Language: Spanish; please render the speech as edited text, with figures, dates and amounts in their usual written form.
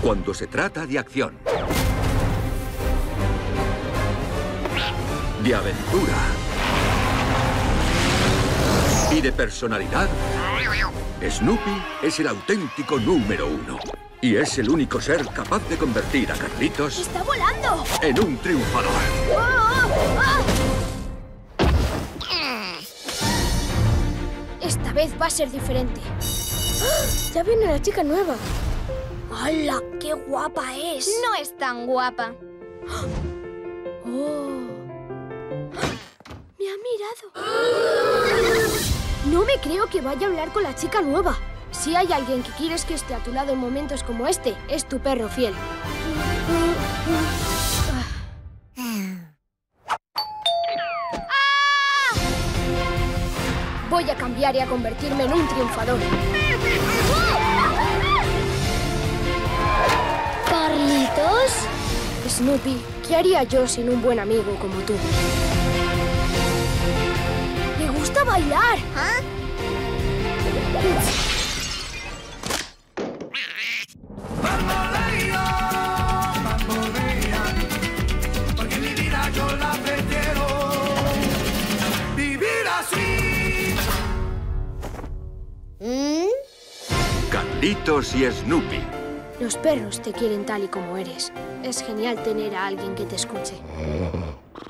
cuando se trata de acción, de aventura y de personalidad, Snoopy es el auténtico número uno. Y es el único ser capaz de convertir a Carlitos... ¡Está volando! ...en un triunfador. Esta vez va a ser diferente. ¡Ya viene la chica nueva! ¡Hala! ¡Qué guapa es! No es tan guapa. ¡Oh! ¡Me ha mirado! No me creo que vaya a hablar con la chica nueva. Si hay alguien que quieres que esté a tu lado en momentos como este, es tu perro fiel. Voy a cambiar y a convertirme en un triunfador. ¿Carlitos? Snoopy, ¿qué haría yo sin un buen amigo como tú? ¡Me gusta bailar! ¿Ah? Porque mi vida yo la prefiero vivir así. Carlitos y Snoopy. Los perros te quieren tal y como eres. Es genial tener a alguien que te escuche.